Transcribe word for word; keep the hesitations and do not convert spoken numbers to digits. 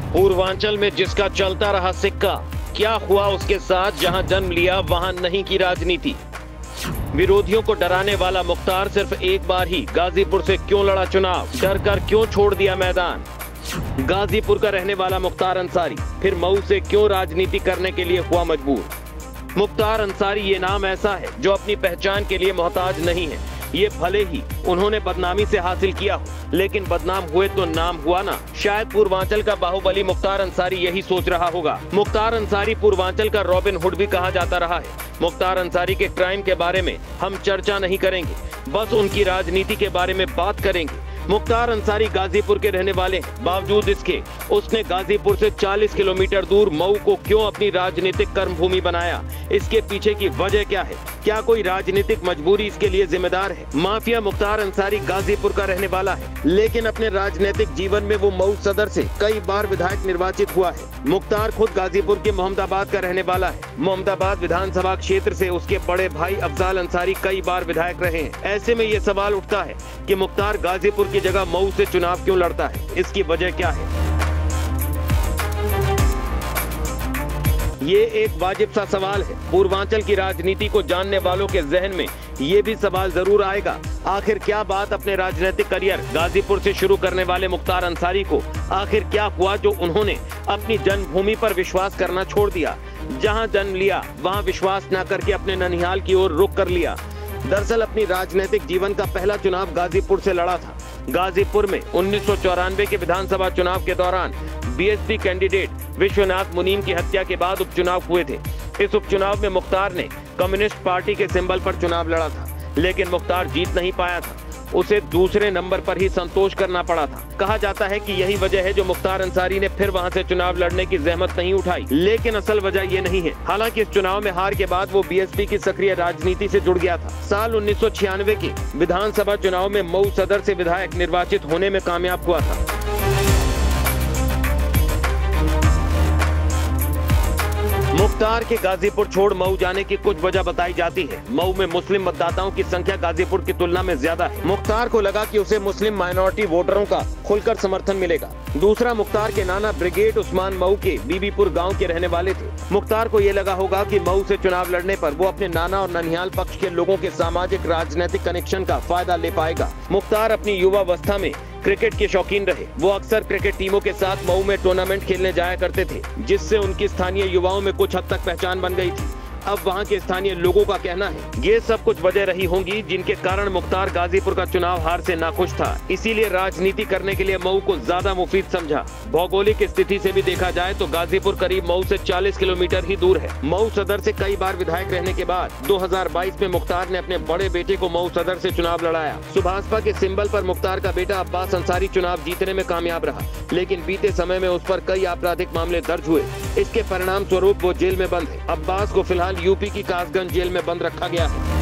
पूर्वांचल में जिसका चलता रहा सिक्का, क्या हुआ उसके साथ? जहां जन्म लिया वहां नहीं की राजनीति। विरोधियों को डराने वाला मुख्तार सिर्फ एक बार ही गाजीपुर से क्यों लड़ा चुनाव? डर कर क्यों छोड़ दिया मैदान? गाजीपुर का रहने वाला मुख्तार अंसारी फिर मऊ से क्यों राजनीति करने के लिए हुआ मजबूर? मुख्तार अंसारी ये नाम ऐसा है जो अपनी पहचान के लिए मोहताज नहीं है। ये भले ही उन्होंने बदनामी से हासिल किया हो, लेकिन बदनाम हुए तो नाम हुआ ना। शायद पूर्वांचल का बाहुबली मुख्तार अंसारी यही सोच रहा होगा। मुख्तार अंसारी पूर्वांचल का रॉबिन हुड भी कहा जाता रहा है। मुख्तार अंसारी के क्राइम के बारे में हम चर्चा नहीं करेंगे, बस उनकी राजनीति के बारे में बात करेंगे। मुख्तार अंसारी गाजीपुर के रहने वाले हैं, बावजूद इसके उसने गाजीपुर से चालीस किलोमीटर दूर मऊ को क्यों अपनी राजनीतिक कर्मभूमि बनाया? इसके पीछे की वजह क्या है? क्या कोई राजनीतिक मजबूरी इसके लिए जिम्मेदार है? माफिया मुख्तार अंसारी गाजीपुर का रहने वाला है, लेकिन अपने राजनीतिक जीवन में वो मऊ सदर से कई बार विधायक निर्वाचित हुआ है। मुख्तार खुद गाजीपुर के मोहम्मदाबाद का रहने वाला है। मोहम्मदाबाद विधानसभा क्षेत्र से उसके बड़े भाई अफजाल अंसारी कई बार विधायक रहे हैं। ऐसे में ये सवाल उठता है कि मुख्तार गाजीपुर की जगह मऊ से चुनाव क्यों लड़ता है? इसकी वजह क्या है? ये एक वाजिब सा सवाल है। पूर्वांचल की राजनीति को जानने वालों के जहन में ये भी सवाल जरूर आएगा, आखिर क्या बात अपने राजनीतिक करियर गाजीपुर से शुरू करने वाले मुख्तार अंसारी को आखिर क्या हुआ जो उन्होंने अपनी जन्मभूमि पर विश्वास करना छोड़ दिया? जहां जन्म लिया वहां विश्वास न करके अपने ननिहाल की ओर रुख कर लिया। दरअसल अपनी राजनीतिक जीवन का पहला चुनाव गाजीपुर से लड़ा था। गाजीपुर में उन्नीस सौ चौरानवे के विधानसभा चुनाव के दौरान बीएसपी कैंडिडेट विश्वनाथ मुनीम की हत्या के बाद उपचुनाव हुए थे। इस उपचुनाव में मुख्तार ने कम्युनिस्ट पार्टी के सिंबल पर चुनाव लड़ा था, लेकिन मुख्तार जीत नहीं पाया था। उसे दूसरे नंबर पर ही संतोष करना पड़ा था। कहा जाता है कि यही वजह है जो मुख्तार अंसारी ने फिर वहां से चुनाव लड़ने की जहमत नहीं उठाई, लेकिन असल वजह ये नहीं है। हालांकि इस चुनाव में हार के बाद वो बीएसपी की सक्रिय राजनीति से जुड़ गया था। साल उन्नीस सौ छियानवे के विधानसभा चुनाव में मऊ सदर से विधायक निर्वाचित होने में कामयाब हुआ था। मुख्तार के गाजीपुर छोड़ मऊ जाने की कुछ वजह बताई जाती है। मऊ में मुस्लिम मतदाताओं की संख्या गाजीपुर की तुलना में ज्यादा है। मुख्तार को लगा कि उसे मुस्लिम माइनॉरिटी वोटरों का खुलकर समर्थन मिलेगा। दूसरा, मुख्तार के नाना ब्रिगेड उस्मान मऊ के बीबीपुर गांव के रहने वाले थे। मुख्तार को ये लगा होगा कि मऊ से चुनाव लड़ने पर वो अपने नाना और ननिहाल पक्ष के लोगों के सामाजिक राजनीतिक कनेक्शन का फायदा ले पाएगा। मुख्तार अपनी युवावस्था में क्रिकेट के शौकीन रहे। वो अक्सर क्रिकेट टीमों के साथ मऊ में टूर्नामेंट खेलने जाया करते थे, जिससे उनकी स्थानीय युवाओं में कुछ हद तक पहचान बन गई थी। अब वहां के स्थानीय लोगों का कहना है ये सब कुछ वजह रही होंगी जिनके कारण मुख्तार गाजीपुर का चुनाव हार से नाखुश था। इसीलिए राजनीति करने के लिए मऊ को ज्यादा मुफीद समझा। भौगोलिक स्थिति से भी देखा जाए तो गाजीपुर करीब मऊ से चालीस किलोमीटर ही दूर है। मऊ सदर से कई बार विधायक रहने के बाद दो हजार बाईस में मुख्तार ने अपने बड़े बेटे को मऊ सदर से चुनाव लड़ाया। सुभाषपा के सिंबल पर मुख्तार का बेटा अब्बास अंसारी चुनाव जीतने में कामयाब रहा, लेकिन बीते समय में उस पर कई आपराधिक मामले दर्ज हुए। इसके परिणाम स्वरूप वो जेल में बंद है। अब्बास को फिलहाल यूपी की कासगंज जेल में बंद रखा गया है।